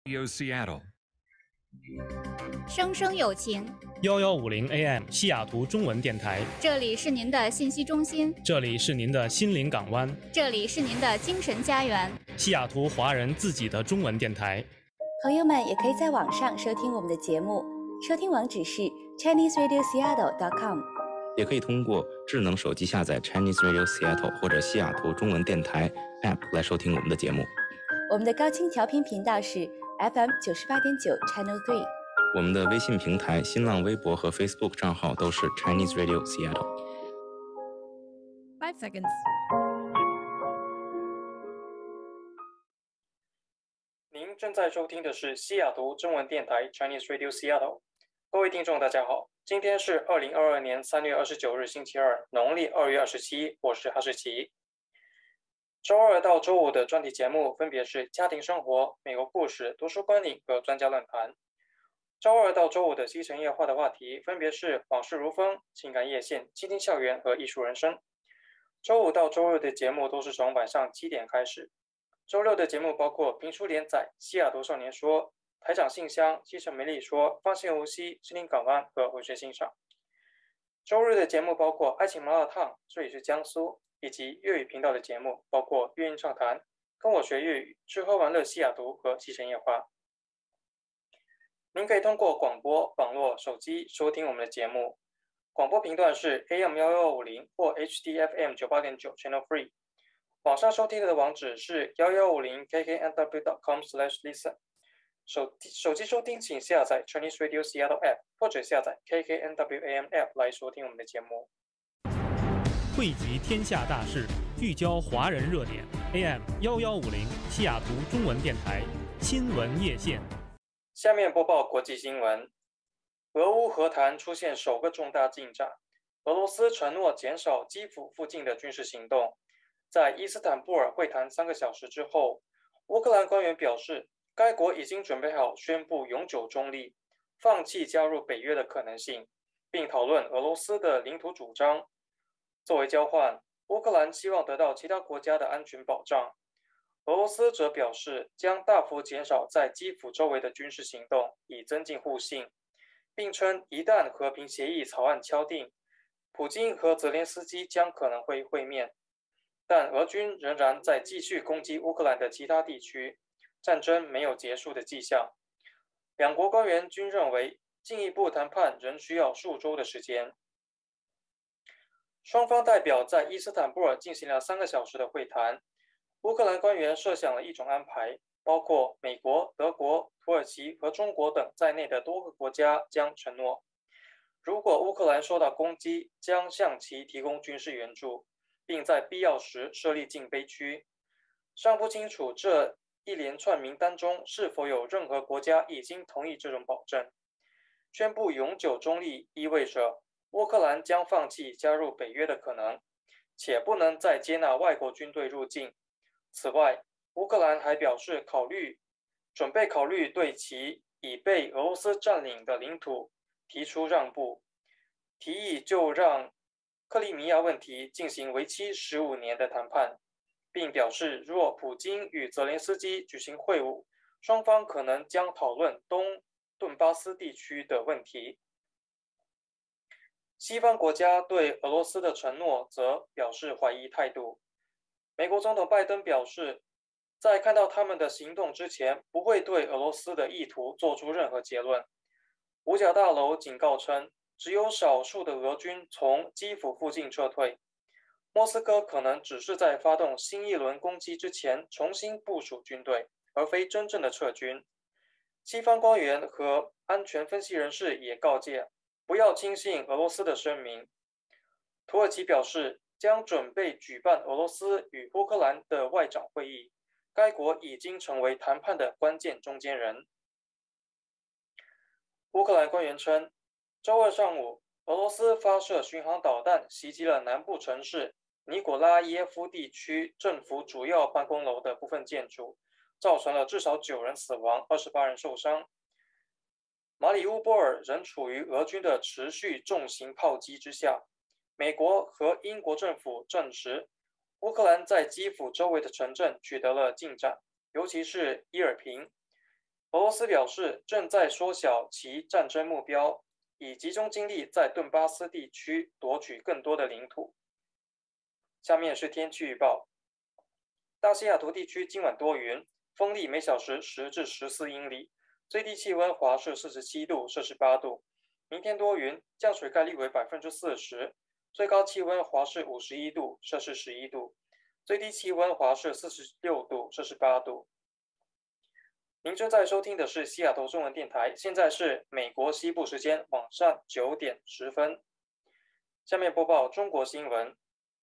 Radio Seattle 生生有情 1150 AM 西雅图中文电台， 这里是您的信息中心， 这里是您的心灵港湾， 这里是您的精神家园， 西雅图华人自己的中文电台。 朋友们也可以在网上收听我们的节目，收听网址是 ChineseRadioSeattle.com， 也可以通过智能手机下载 Chinese Radio Seattle 或者西雅图中文电台 App 来收听我们的节目。 我们的高清调频频道是 FM 98.9 Channel 3。 我们的微信平台、新浪微博和 Facebook 账号都是 Chinese Radio Seattle。 5 seconds。 您正在收听的是西雅图中文电台 Chinese Radio Seattle。 各位听众大家好，今天是2022年3月29日星期二，农历2月27，我是哈士奇。周二到周五的专题节目分别是家庭生活、美国故事、读书观影和专家论坛。周二到周五的西城夜话的话题分别是往事如风、情感夜线、倾听校园和艺术人生。周五到周日的节目都是从晚上7点开始。周六的节目包括评书连载、西雅图少年说、台长信箱、西城梅丽说、放心无息、心灵港湾和文学欣赏。周日的节目包括爱情麻辣烫、这里是江苏，以及粤语频道的节目包括粤音畅谈、跟我学粤语、吃喝玩乐西雅图和西城夜话。您可以通过广播、网络、手机收听我们的节目。广播频段是 AM1150 或 HDFM 98.9 Channel Free。网上收听的网址是1150kknw.com/listen。手机收听请下载 Chinese Radio Seattle App 或者下载 KKNWAM App 来收听我们的节目。 汇集天下大事，聚焦华人热点。AM1150 西雅图中文电台新闻夜线。 下面播报国际新闻。俄乌和谈出现首个重大进展，俄罗斯承诺减少基辅附近的军事行动。在伊斯坦布尔会谈3个小时之后，乌克兰官员表示，该国已经准备好宣布永久中立，放弃加入北约的可能性，并讨论俄罗斯的领土主张。作为交换，乌克兰希望得到其他国家的安全保障。俄罗斯则表示将大幅减少在基辅周围的军事行动，以增进互信，并称一旦和平协议草案敲定，普京和泽连斯基将可能会会面。但俄军仍然在继续攻击乌克兰的其他地区，战争没有结束的迹象。两国官员均认为，进一步谈判仍需要数周的时间。双方代表在伊斯坦布尔进行了3个小时的会谈。乌克兰官员设想了一种安排，包括美国、德国、土耳其和中国等在内的多个国家将承诺，如果乌克兰受到攻击，将向其提供军事援助，并在必要时设立禁飞区。尚不清楚这一连串名单中是否有任何国家已经同意这种保证。宣布永久中立意味着乌克兰将放弃加入北约的可能，且不能再接纳外国军队入境。此外，乌克兰还表示准备考虑对其已被俄罗斯占领的领土提出让步，提议就让克里米亚问题进行为期15年的谈判，并表示若普京与泽连斯基举行会晤，双方可能将讨论东顿巴斯地区的问题。西方国家对俄罗斯的承诺则表示怀疑态度。美国总统拜登表示，在看到他们的行动之前，不会对俄罗斯的意图做出任何结论。五角大楼警告称，只有少数的俄军从基辅附近撤退，莫斯科可能只是在发动新一轮攻击之前重新部署军队，而非真正的撤军。西方官员和安全分析人士也告诫，不要轻信俄罗斯的声明。土耳其表示将准备举办俄罗斯与乌克兰的外长会议，该国已经成为谈判的关键中间人。乌克兰官员称，周二上午，俄罗斯发射巡航导弹袭击了南部城市尼古拉耶夫地区政府主要办公楼的部分建筑，造成了至少9人死亡，28人受伤。马里乌波尔仍处于俄军的持续重型炮击之下。美国和英国政府证实，乌克兰在基辅周围的城镇取得了进展，尤其是伊尔平。 俄罗斯表示正在缩小其战争目标，以集中精力在顿巴斯地区夺取更多的领土。下面是天气预报。大西雅图地区今晚多云，风力每小时10至14英里，最低气温华氏47度摄氏8度。明天多云，降水概率为40%，最高气温华氏51度摄氏11度，最低气温华氏46度摄氏8度。您正在收听的是西雅图中文电台，现在是美国西部时间晚上9点10分。下面播报中国新闻。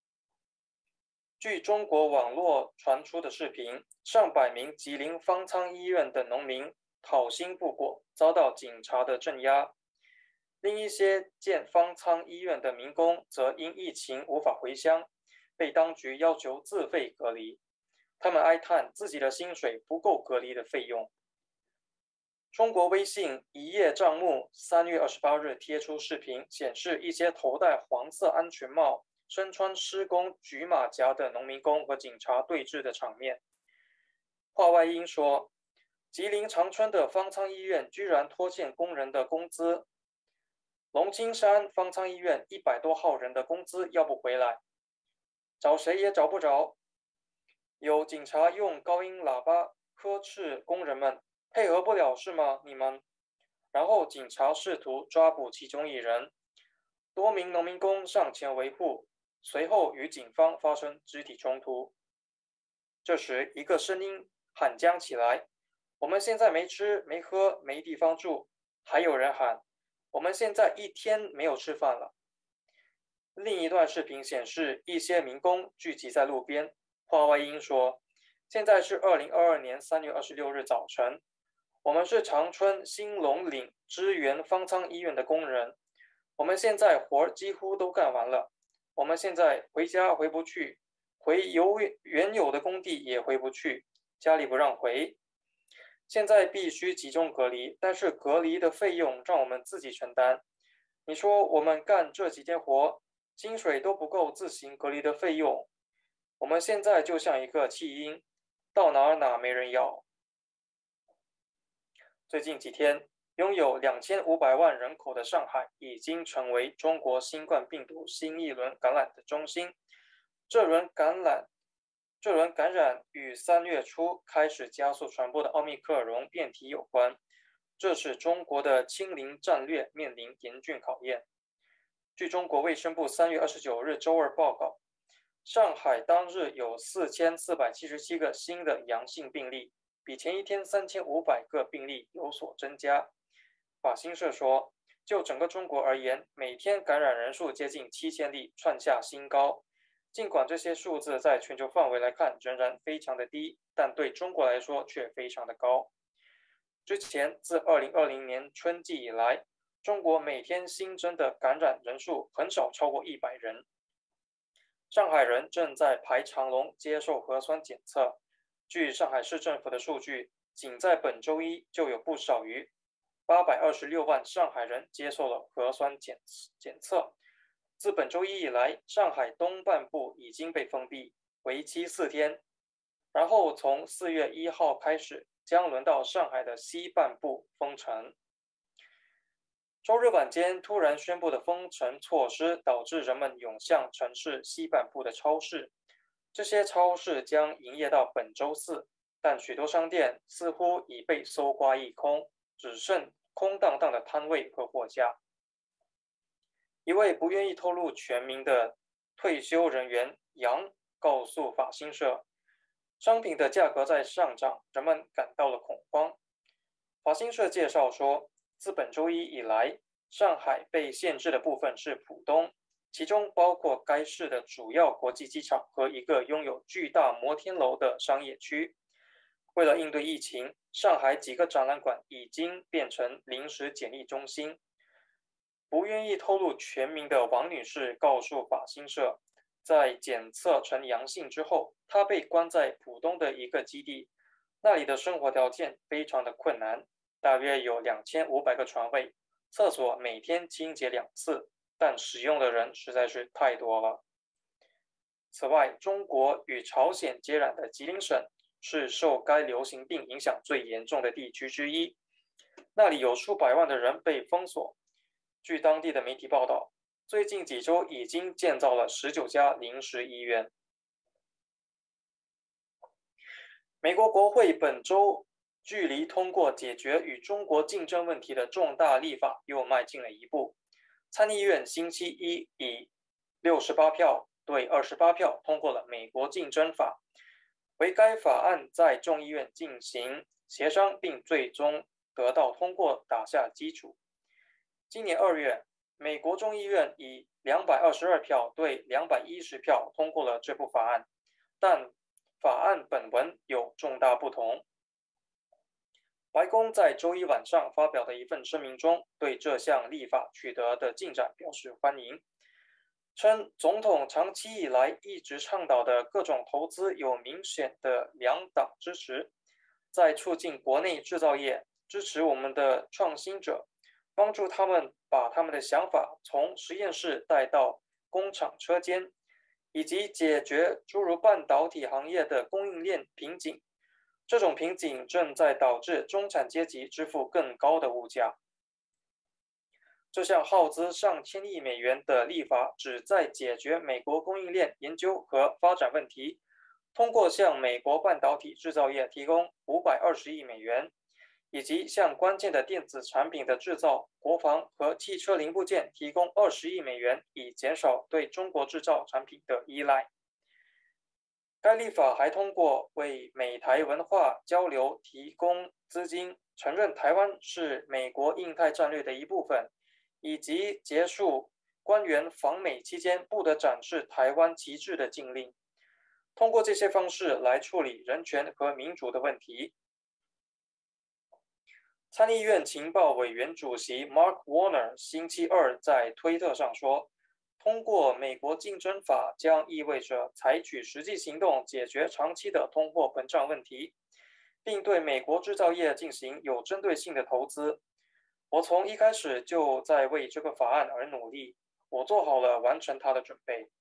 据中国网络传出的视频，上百名吉林方舱医院的农民讨薪不果，遭到警察的镇压。另一些建方舱医院的民工则因疫情无法回乡，被当局要求自费隔离。他们哀叹自己的薪水不够隔离的费用。中国微信一叶账目3月28日贴出视频，显示一些头戴黄色安全帽、身穿施工橘马甲的农民工和警察对峙的场面。话外音说，吉林长春的方舱医院居然拖欠工人的工资，龙青山方舱医院100多号人的工资要不回来，找谁也找不着。有警察用高音喇叭呵斥工人们，配合不了是吗？你们？然后警察试图抓捕其中一人，多名农民工上前维护，随后与警方发生肢体冲突。这时，一个声音喊将起来：“我们现在没吃没喝没地方住。”还有人喊：“我们现在1天没有吃饭了。”另一段视频显示，一些民工聚集在路边。话外音说：“现在是2022年3月26日早晨，我们是长春兴隆岭支援方舱医院的工人，我们现在活几乎都干完了，我们现在回家回不去，回原有的工地也回不去，家里不让回。现在必须集中隔离，但是隔离的费用让我们自己承担。你说我们干这几天活，薪水都不够自行隔离的费用。我们现在就像一个弃婴，到哪没人要。”最近几天，拥有2500万人口的上海已经成为中国新冠病毒新一轮感染的中心。这轮感染与3月初开始加速传播的奥密克戎变体有关，这使中国的清零战略面临严峻考验。据中国卫生部3月29日周二报告，上海当日有4477个新的阳性病例，比前一天3500个病例有所增加。法新社说，就整个中国而言，每天感染人数接近7000例，创下新高。尽管这些数字在全球范围来看仍然非常的低，但对中国来说却非常的高。之前自2020年春季以来，中国每天新增的感染人数很少超过100人。上海人正在排长龙接受核酸检测。据上海市政府的数据，仅在本周一就有不少于826万上海人接受了核酸检测。自本周一以来，上海东半部已经被封闭，为期4天。然后从4月1号开始，将轮到上海的西半部封城。周日晚间突然宣布的封城措施，导致人们涌向城市西半部的超市。这些超市将营业到本周4，但许多商店似乎已被搜刮一空，只剩空荡荡的摊位和货架。一位不愿意透露全名的退休人员杨告诉法新社，商品的价格在上涨，人们感到了恐慌。法新社介绍说，自本周一以来，上海被限制的部分是浦东，其中包括该市的主要国际机场和一个拥有巨大摩天楼的商业区。为了应对疫情，上海几个展览馆已经变成临时检疫中心。不愿意透露全名的王女士告诉法新社，在检测呈阳性之后，她被关在浦东的一个基地，那里的生活条件非常的困难，大约有2500个床位，厕所每天清洁2次，但使用的人实在是太多了。此外，中国与朝鲜接壤的吉林省是受该流行病影响最严重的地区之一，那里有数百万的人被封锁。据当地的媒体报道，最近几周已经建造了19家临时医院。美国国会本周距离通过解决与中国竞争问题的重大立法又迈进了一步。参议院星期一以68票对28票通过了美国竞争法，为该法案在众议院进行协商并最终得到通过打下基础。今年2月，美国众议院以222票对210票通过了这部法案，但法案本文有重大不同。白宫在周一晚上发表的一份声明中，对这项立法取得的进展表示欢迎，称总统长期以来一直倡导的各种投资有明显的两党支持，在促进国内制造业，支持我们的创新者，帮助他们把他们的想法从实验室带到工厂车间，以及解决诸如半导体行业的供应链瓶颈。这种瓶颈正在导致中产阶级支付更高的物价。这项耗资上千亿美元的立法旨在解决美国供应链研究和发展问题，通过向美国半导体制造业提供520亿美元，以及向关键的电子产品的制造、国防和汽车零部件提供20亿美元，以减少对中国制造产品的依赖。该立法还通过为美台文化交流提供资金，承认台湾是美国印太战略的一部分，以及结束官员访美期间不得展示台湾旗帜的禁令。通过这些方式来处理人权和民主的问题。参议院情报委员主席 Mark Warner 星期二在推特上说，通过美国竞争法将意味着采取实际行动解决长期的通货膨胀问题，并对美国制造业进行有针对性的投资。我从一开始就在为这个法案而努力，我做好了完成它的准备。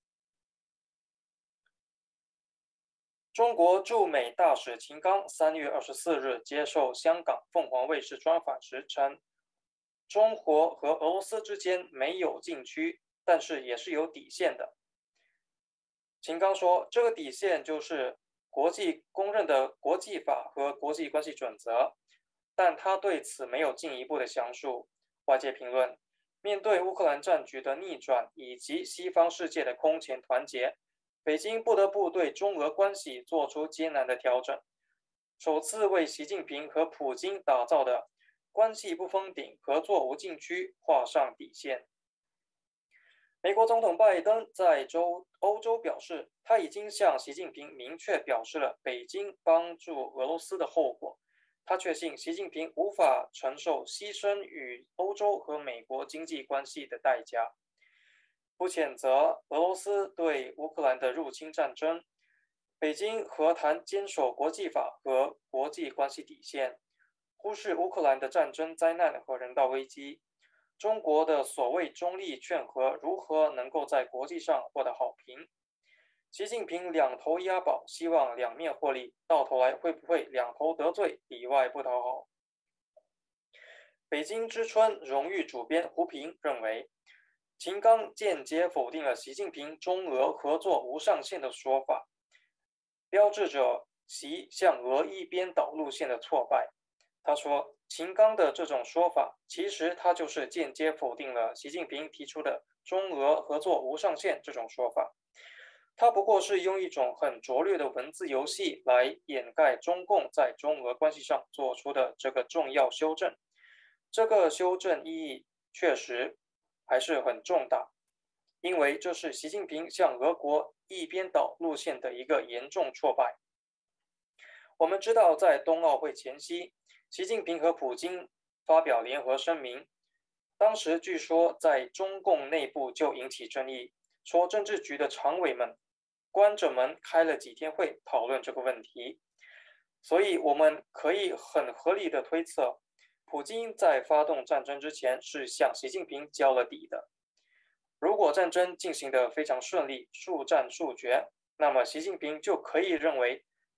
中国驻美大使秦刚3月24日接受香港凤凰卫视专访时称，中国和俄罗斯之间没有禁区，但是也是有底线的。秦刚说，这个底线就是国际公认的国际法和国际关系准则，但他对此没有进一步的详述。外界评论，面对乌克兰战局的逆转以及西方世界的空前团结，北京不得不对中俄关系做出艰难的调整，首次为习近平和普京打造的关系不封顶、合作无禁区画上底线。美国总统拜登在欧洲表示，他已经向习近平明确表示了北京帮助俄罗斯的后果。他确信习近平无法承受牺牲与欧洲和美国经济关系的代价，不谴责俄罗斯对乌克兰的入侵战争。北京和谈坚守国际法和国际关系底线，忽视乌克兰的战争灾难和人道危机。中国的所谓中立劝和如何能够在国际上获得好评？习近平两头押宝，希望两面获利，到头来会不会两头得罪，里外不讨好？北京之春荣誉主编胡平认为，秦刚间接否定了习近平中俄合作无上限的说法，标志着习向俄一边倒路线的挫败。他说，秦刚的这种说法，其实他就是间接否定了习近平提出的中俄合作无上限这种说法。他不过是用一种很拙劣的文字游戏来掩盖中共在中俄关系上做出的这个重要修正。这个修正意义确实还是很重大，因为这是习近平向俄国一边倒路线的一个严重挫败。我们知道，在冬奥会前夕，习近平和普京发表联合声明，当时据说在中共内部就引起争议，说政治局的常委们关着门开了几天会讨论这个问题。所以我们可以很合理的推测，普京在发动战争之前是向习近平交了底的。如果战争进行得非常顺利，速战速决，那么习近平就可以认为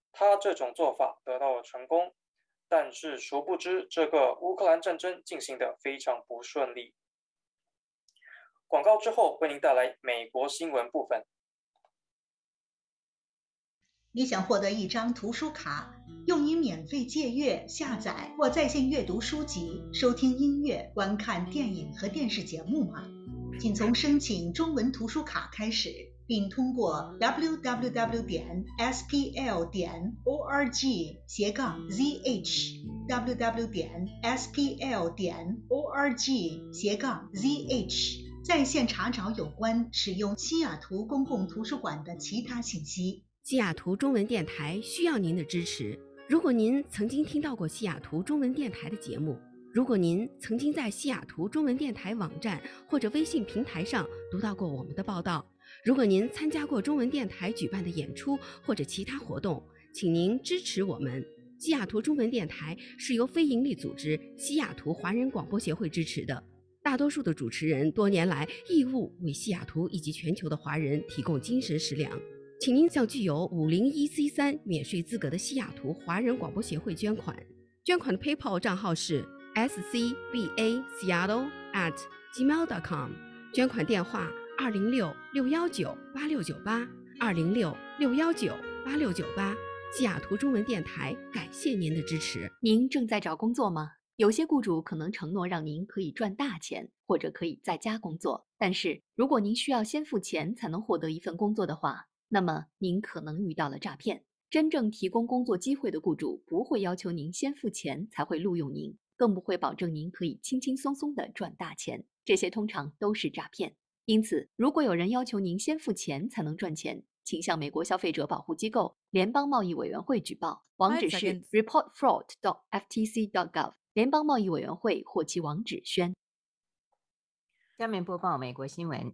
他这种做法得到了成功，但是殊不知这个乌克兰战争进行得非常不顺利。广告之后为您带来美国新闻部分。 你想获得一张图书卡，用于免费借阅、下载或在线阅读书籍、收听音乐、观看电影和电视节目吗？请从申请中文图书卡开始，并通过 www.spl.org/zh www.spl.org/zh 在线查找有关使用西雅图公共图书馆的其他信息。 西雅图中文电台需要您的支持。如果您曾经听到过西雅图中文电台的节目，如果您曾经在西雅图中文电台网站或者微信平台上读到过我们的报道，如果您参加过中文电台举办的演出或者其他活动，请您支持我们。西雅图中文电台是由非营利组织西雅图华人广播协会支持的，大多数的主持人多年来义务为西雅图以及全球的华人提供精神食粮。请您向具有501C3免税资格的西雅图华人广播协会捐款。捐款的 PayPal 账号是 scbaseattle@gmail.com， 捐款电话206-619-8698 206-619-8698。西雅图中文电台感谢您的支持。 您正在找工作吗？有些雇主可能承诺让您可以赚大钱，或者可以在家工作，但是如果您需要先付钱才能获得一份工作的话，那么您可能遇到了诈骗。真正提供工作机会的雇主不会要求您先付钱才会录用您，更不会保证您可以轻轻松松地赚大钱，这些通常都是诈骗。因此，如果有人要求您先付钱才能赚钱，请向美国消费者保护机构联邦贸易委员会举报，网址是 reportfraud.ftc.gov， 联邦贸易委员会或其网址宣。 下面播报美国新闻。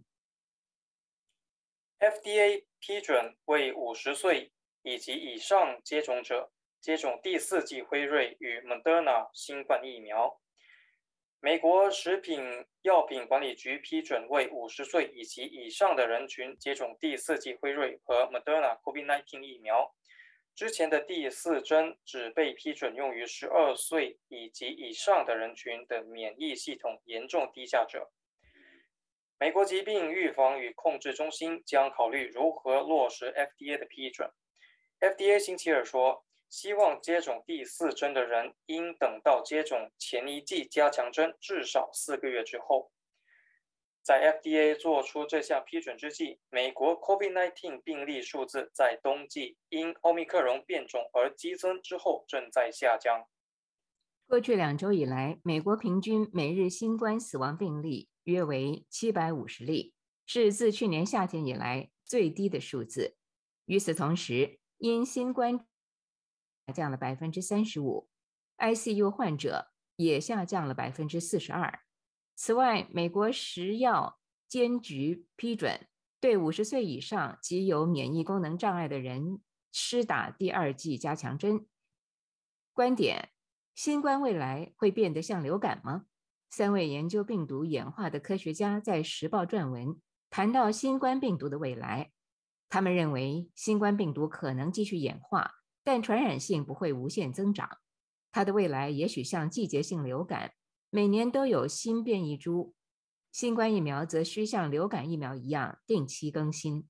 FDA 批准为50岁以及以上接种者接种第4剂辉瑞与 Moderna 新冠疫苗。美国食品药品管理局批准为50岁以及以上的人群接种第4剂辉瑞和 Moderna COVID-19 疫苗。之前的第4针只被批准用于12岁以及以上的人群的免疫系统严重低下者。美国疾病预防与控制中心将考虑如何落实 FDA 的批准。FDA 星期二说，希望接种第4针的人应等到接种前1剂加强针至少4个月之后。在 FDA 做出这项批准之际，美国 COVID-19 病例数字在冬季因奥密克戎变种而激增之后正在下降。 过去2周以来，美国平均每日新冠死亡病例约为750例，是自去年夏天以来最低的数字。与此同时，因新冠下降了35%，ICU 患者也下降了42%。此外，美国食药监局批准对50岁以上及有免疫功能障碍的人施打第2剂加强针。观点：新冠未来会变得像流感吗？3位研究病毒演化的科学家在《时报》撰文，谈到新冠病毒的未来。他们认为，新冠病毒可能继续演化，但传染性不会无限增长。它的未来也许像季节性流感，每年都有新变异株。新冠疫苗则需像流感疫苗一样定期更新。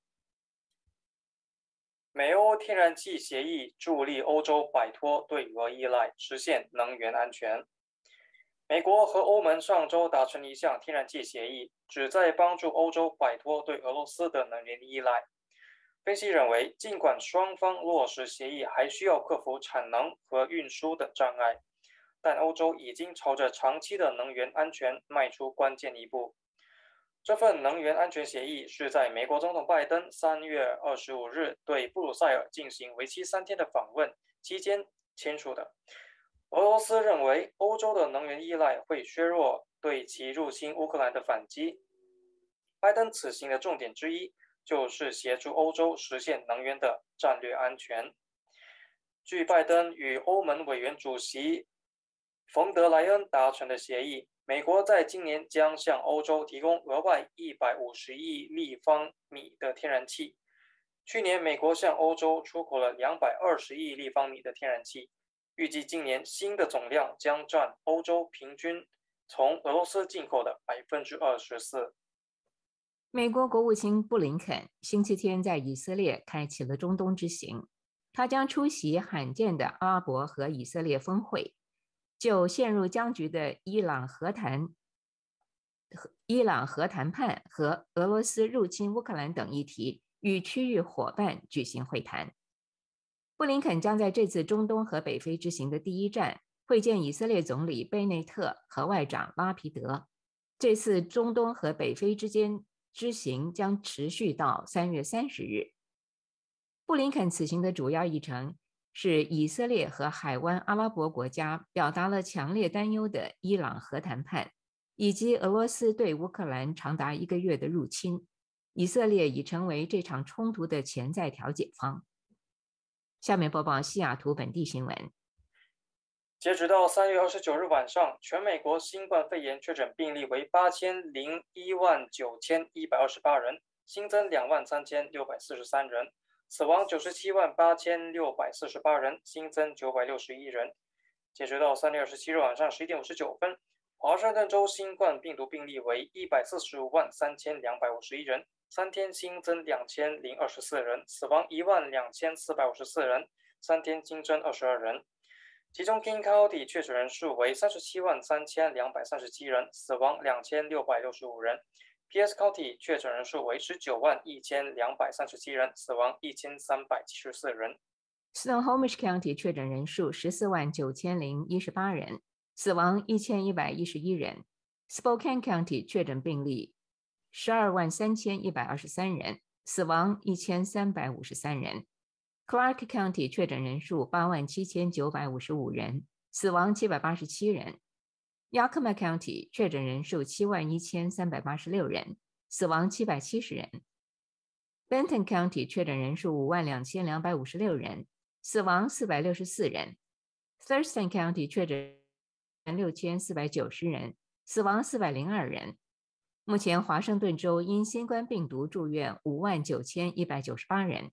美欧天然气协议助力欧洲摆脱对俄依赖，实现能源安全。美国和欧盟上周达成一项天然气协议，旨在帮助欧洲摆脱对俄罗斯的能源依赖。分析认为，尽管双方落实协议还需要克服产能和运输的障碍，但欧洲已经朝着长期的能源安全迈出关键一步。这份能源安全协议是在美国总统拜登3月25日对布鲁塞尔进行为期3天的访问期间签署的。俄罗斯认为欧洲的能源依赖会削弱对其入侵乌克兰的反击。拜登此行的重点之一就是协助欧洲实现能源的战略安全。据拜登与欧盟委员主席冯德莱恩达成的协议，美国在今年将向欧洲提供额外150亿立方米的天然气， 去年美国向欧洲出口了220亿立方米的天然气，预计今年新的总量将占欧洲平均从俄罗斯进口的24%。 美国国务卿布林肯星期天在以色列开启了中东之行，他将出席罕见的阿拉伯和以色列峰会，就陷入僵局的伊朗核谈判和俄罗斯入侵乌克兰等议题与区域伙伴举行会谈。布林肯将在这次中东和北非之行的第一站会见以色列总理贝内特和外长拉皮德。这次中东和北非之间之行将持续到3月30日。布林肯此行的主要议程是以色列和海湾阿拉伯国家表达了强烈担忧的伊朗核谈判，以及俄罗斯对乌克兰长达1个月的入侵。以色列已成为这场冲突的潜在调解方。下面播报西雅图本地新闻。 截止到3月29日晚上，全美国新冠肺炎确诊病例为8019,128人，新增23643人，死亡978,648人，新增961人。截止到3月27日晚上11点59分，华盛顿州新冠病毒病例为1453251人，3天新增2024人，死亡12454人，3天新增22人。其中 King County 确诊人数为373237人，死亡2665人。PS County 确诊人数为191237人，死亡1374人。 Snohomish County 确诊人数149018人，死亡1111人。Spokane County 确诊病例123123人，死亡1353人。Clark County 确诊人数87955人，死亡787人。Yakima County 确诊人数71386人，死亡770人。Benton County 确诊人数52256人，死亡464人。Thurston County 确诊6490人，死亡402人。目前华盛顿州因新冠病毒住院59198人。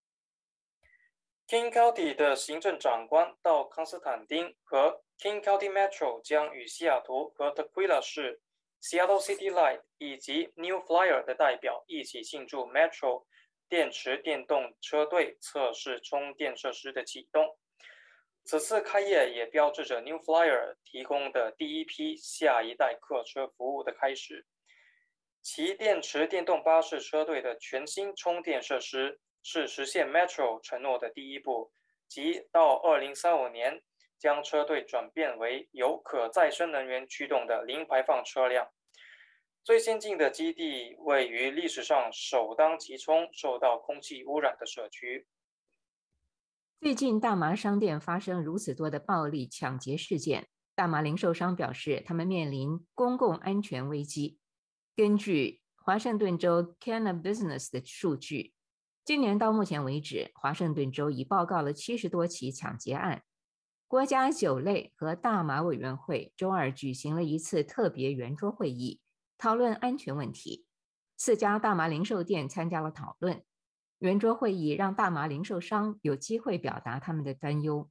King County 的行政长官到康斯坦丁和 King County Metro 将与西雅图和 Tukwila 市、Seattle City Light 以及 New Flyer 的代表一起庆祝 Metro 电池电动车队测试充电设施的启动。此次开业也标志着 New Flyer 提供的第一批下一代客车服务的开始。其电池电动巴士车队的全新充电设施是实现 Metro 承诺的第一步，即到2035年将车队转变为由可再生能源驱动的零排放车辆。最先进的基地位于历史上首当其冲受到空气污染的社区。 最近大麻商店发生如此多的暴力抢劫事件，大麻零售商表示他们面临公共安全危机。根据华盛顿州 Cannabis Business 的数据，今年到目前为止，华盛顿州已报告了70多起抢劫案。国家酒类和大麻委员会周二举行了一次特别圆桌会议，讨论安全问题。4家大麻零售店参加了讨论。圆桌会议让大麻零售商有机会表达他们的担忧。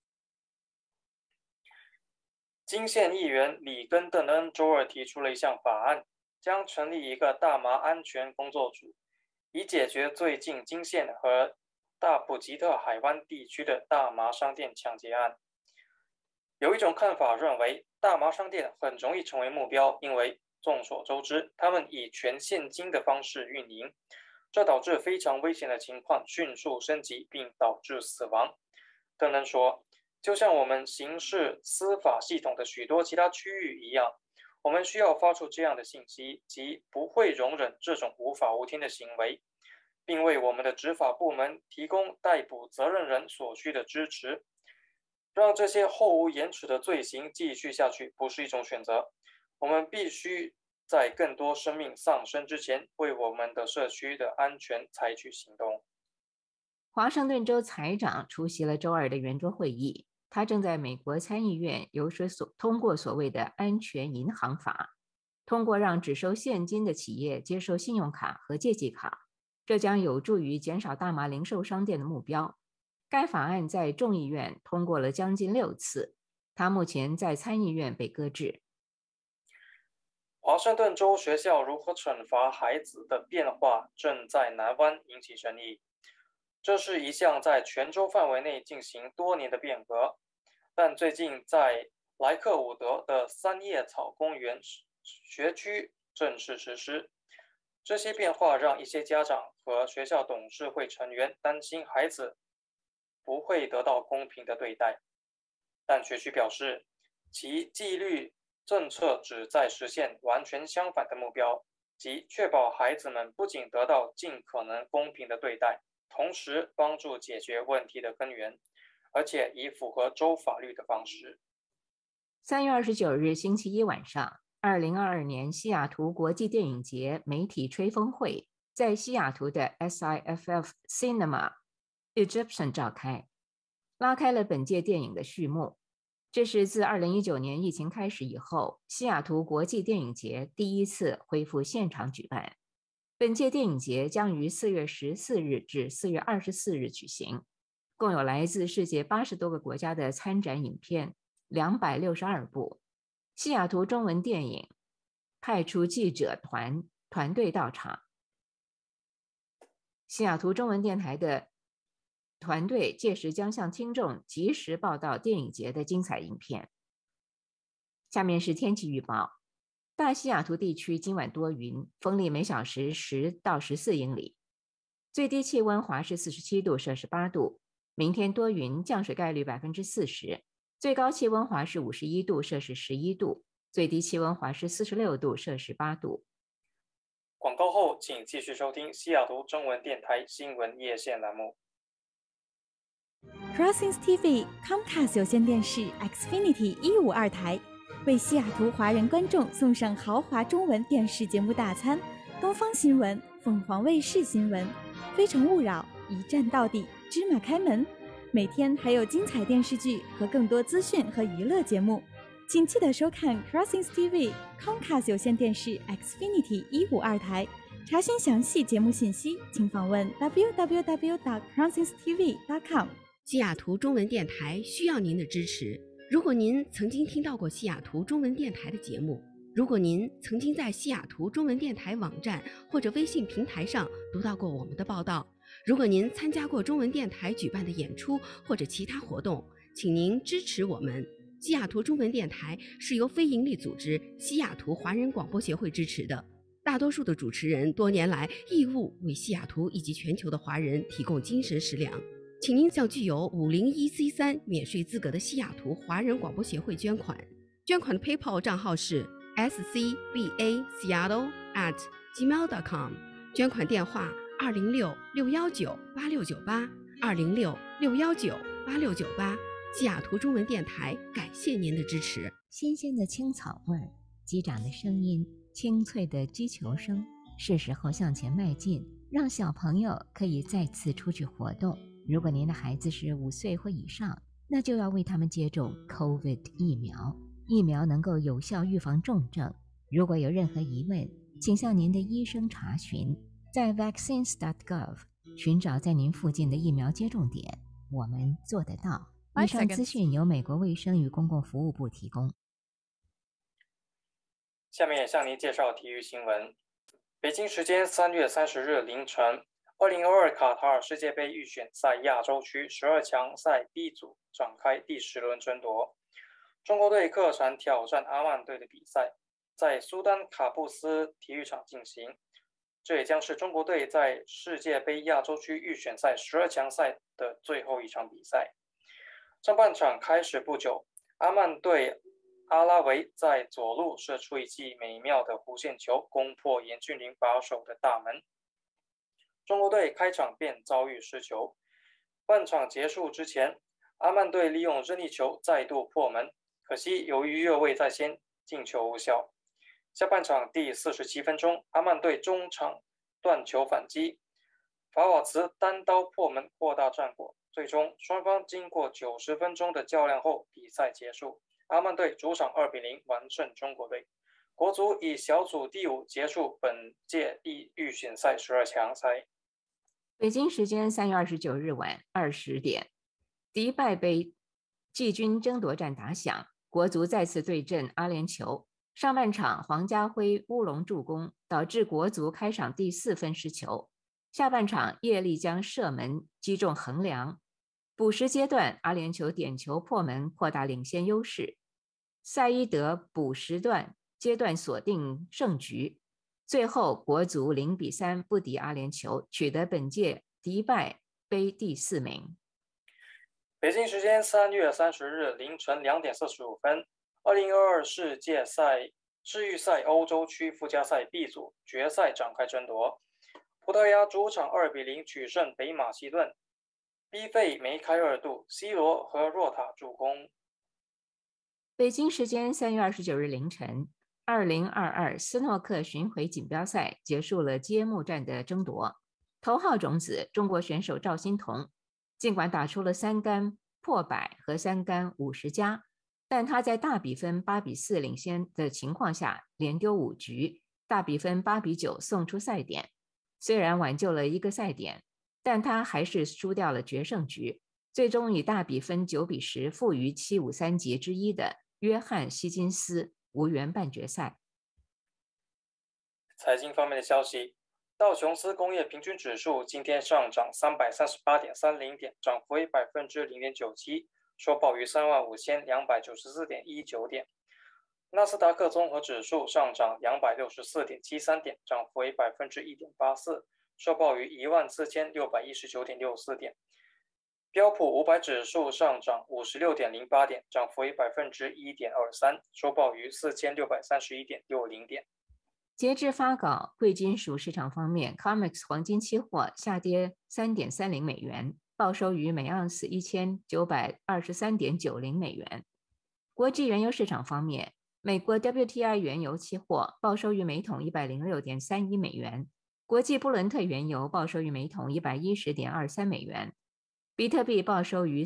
金县议员里根邓恩周二提出了一项法案，将成立一个大麻安全工作组，以解决最近金县和大普吉特海湾地区的大麻商店抢劫案。有一种看法认为，大麻商店很容易成为目标，因为众所周知，他们以全现金的方式运营，这导致非常危险的情况迅速升级，并导致死亡。邓恩说，就像我们刑事司法系统的许多其他区域一样，我们需要发出这样的信息，即不会容忍这种无法无天的行为，并为我们的执法部门提供逮捕责任人所需的支持。让这些后无延迟的罪行继续下去不是一种选择，我们必须在更多生命丧生之前，为我们的社区的安全采取行动。 华盛顿州财长出席了周二的圆桌会议，他正在美国参议院游说通过所谓的安全银行法，通过让只收现金的企业接受信用卡和借记卡， 这将有助于减少大麻零售商店的目标。该法案在众议院通过了将近6次，它目前在参议院被搁置。 华盛顿州学校如何惩罚孩子的变化正在南湾引起争议。这是一项在全州范围内进行多年的变革，但最近在莱克伍德的三叶草公园学区正式实施。这些变化让一些家长和学校董事会成员担心孩子不会得到公平的对待，但学区表示，其纪律政策旨在实现完全相反的目标，即确保孩子们不仅得到尽可能公平的对待，同时帮助解决问题的根源，而且以符合州法律的方式。 3月29日星期一晚上，2022年西雅图国际电影节媒体吹风会在西雅图的 SIFF Cinema Egyptian 召开，拉开了本届电影的序幕。这是自2019年疫情开始以后，西雅图国际电影节第一次恢复现场举办。本届电影节将于4月14日至4月24日举行，共有来自世界80多个国家的参展影片262部。西雅图中文电影派出记者团队到场，西雅图中文电台的团队届时将向听众及时报道电影节的精彩影片。下面是天气预报：大西雅图地区今晚多云，风力每小时10到14英里，最低气温华氏47度摄氏8度。明天多云，降水概率40%，最高气温华氏51度摄氏11度，最低气温华氏46度摄氏8度。 广告后，请继续收听西雅图中文电台新闻夜线栏目。 Crossings TV Comcast 有线电视 Xfinity 152台为西雅图华人观众送上豪华中文电视节目大餐，东方新闻、凤凰卫视新闻、非诚勿扰、一站到底、芝麻开门，每天还有精彩电视剧和更多资讯和娱乐节目，请记得收看 Crossings TV Comcast 有线电视 Xfinity 152台。查询详细节目信息，请访问 www.crossingstv.com。 西雅图中文电台需要您的支持。如果您曾经听到过西雅图中文电台的节目，如果您曾经在西雅图中文电台网站或者微信平台上读到过我们的报道，如果您参加过中文电台举办的演出或者其他活动，请您支持我们。西雅图中文电台是由非营利组织西雅图华人广播协会支持的，大多数的主持人多年来义务为西雅图以及全球的华人提供精神食粮。请您向具有501C3免税资格的西雅图华人广播协会捐款。捐款的 PayPal 账号是 scbaseattle@gmail.com， 捐款电话206-619-8698，206-619-8698。西雅图中文电台感谢您的支持。 新鲜的青草味儿，击掌的声音，清脆的击球声，是时候向前迈进，让小朋友可以再次出去活动。如果您的孩子是5岁或以上，那就要为他们接种 COVID 疫苗。疫苗能够有效预防重症。如果有任何疑问，请向您的医生查询，在 vaccines.gov 寻找在您附近的疫苗接种点。我们做得到。以上资讯由美国卫生与公共服务部提供。 下面向您介绍体育新闻。北京时间3月30日凌晨，2022卡塔尔世界杯预选赛亚洲区12强赛 B 组展开第10轮争夺。中国队客场挑战阿曼队的比赛，在苏丹卡布斯体育场进行。这也将是中国队在世界杯亚洲区预选赛12强赛的最后一场比赛。上半场开始不久，阿曼队阿拉维在左路射出一记美妙的弧线球，攻破严俊凌把守的大门。中国队开场便遭遇失球。半场结束之前，阿曼队利用任意球再度破门，可惜由于越位在先，进球无效。下半场第47分钟，阿曼队中场断球反击，法瓦茨单刀破门扩大战果。最终双方经过90分钟的较量后，比赛结束，阿曼队主场2-0完胜中国队，国足以小组第5结束本届预选赛12强赛。 北京时间3月29日晚20点，迪拜杯季军争夺战打响，国足再次对阵阿联酋。上半场黄家辉乌龙助攻，导致国足开场第4分失球。下半场叶丽江射门击中横梁。补时阶段，阿联酋点球破门，扩大领先优势。赛伊德补时阶段锁定胜局。最后，国足0-3不敌阿联酋，取得本届迪拜杯第4名。 北京时间3月30日凌晨2点45分，2022世界世预赛欧洲区附加赛 B 组决赛展开争夺。葡萄牙主场2-0取胜北马其顿，逼费梅开2度，C 罗和若塔助攻。 北京时间3月29日凌晨，2022斯诺克巡回锦标赛结束了揭幕战的争夺。头号种子中国选手赵心童，尽管打出了3杆破百和3杆50加，但他在大比分8-4领先的情况下，连丢5局，大比分8-9送出赛点。虽然挽救了1个赛点，但他还是输掉了决胜局，最终以大比分9-10负于753级之一的约翰希金斯，无缘半决赛。 财经方面的消息，道琼斯工业平均指数今天上涨338.30点，涨幅为0.97%，收报于35,294.19点。纳斯达克综合指数上涨264.73点，涨幅为1.84%，收报于14,619.64点。标普500指数上涨56.08点，涨幅为1.23%，收报于4,631.60点。 截至发稿，贵金属市场方面 ，COMEX 黄金期货下跌3.30美元，报收于每盎司1,923.90美元。国际原油市场方面，美国 WTI 原油期货报收于每桶106.31美元，国际布伦特原油报收于每桶110.23美元，比特币报收于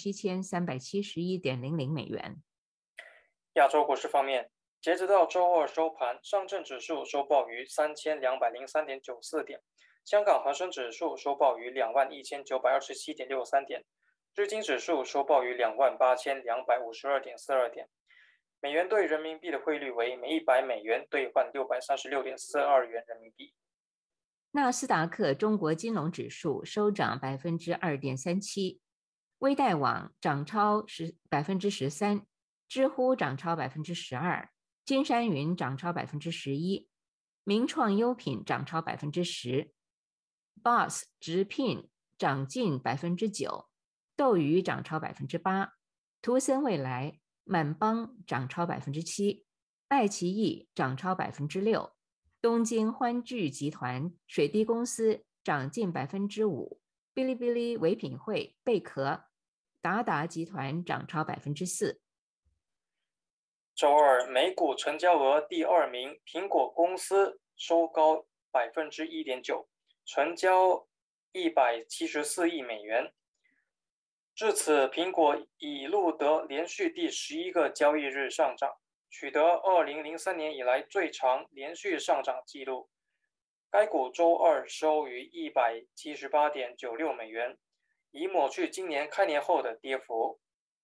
47,371.00美元。 亚洲股市方面，截止到周二收盘，上证指数收报于3203.94点，香港恒生指数收报于21,927.63点，日经指数收报于28,252.42点。美元兑人民币的汇率为每100美元兑换636.42元人民币。 纳斯达克中国金融指数收涨2.37%，微贷网涨超13%，知乎涨超12%，金山云涨超11%，名创优品涨超10%，Boss 直聘涨近9%，斗鱼涨超8%，图森未来、满帮涨超7%，爱奇艺涨超6%，东京欢聚集团、水滴公司涨近5%，哔哩哔哩、唯品会、贝壳、达达集团涨超4%。 周二，美股成交额第2名苹果公司收高1.9%，成交174亿美元。至此，苹果已录得连续第11个交易日上涨，取得2003年以来最长连续上涨纪录。该股周二收于178.96美元，已抹去今年开年后的跌幅。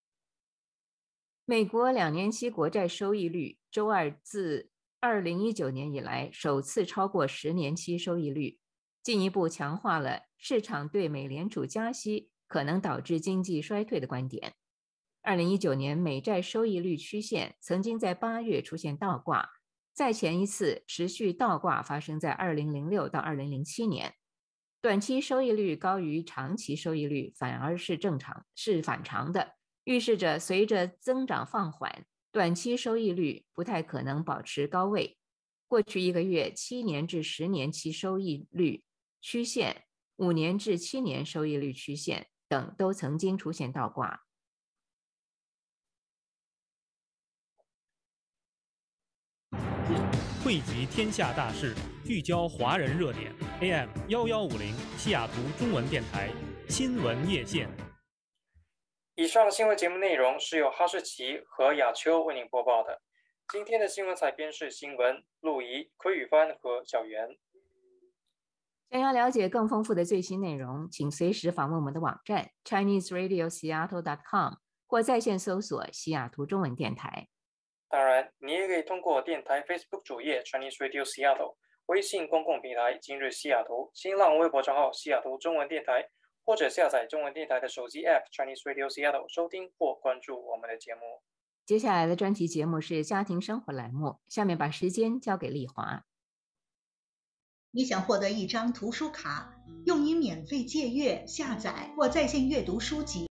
美国2年期国债收益率周二自2019年以来首次超过10年期收益率，进一步强化了市场对美联储加息可能导致经济衰退的观点。2019年美债收益率曲线曾经在8月出现倒挂，再前一次持续倒挂发生在2006到2007年。短期收益率高于长期收益率反而是反常的，预示着随着增长放缓，短期收益率不太可能保持高位。过去1个月7年至10年期收益率曲线、5年至7年收益率曲线等都曾经出现倒挂。 汇集天下大事，聚焦华人热点。AM 1150西雅图中文电台新闻夜线。 以上新闻节目内容是由哈士奇和雅秋为您播报的。今天的新闻采编是新闻，陆怡、奎宇帆和小袁。 想要了解更丰富的最新内容，请随时访问我们的网站 ChineseRadioSeattle.com 或在线搜索西雅图中文电台。 当然，你也可以通过电台 Facebook 主页 Chinese Radio Seattle、微信公共平台今日西雅图、新浪微博账号西雅图中文电台，或者下载中文电台的手机 App Chinese Radio Seattle 收听或关注我们的节目。 接下来的专题节目是家庭生活栏目，下面把时间交给丽华。 你想获得一张图书卡，用于免费借阅、下载或在线阅读书籍。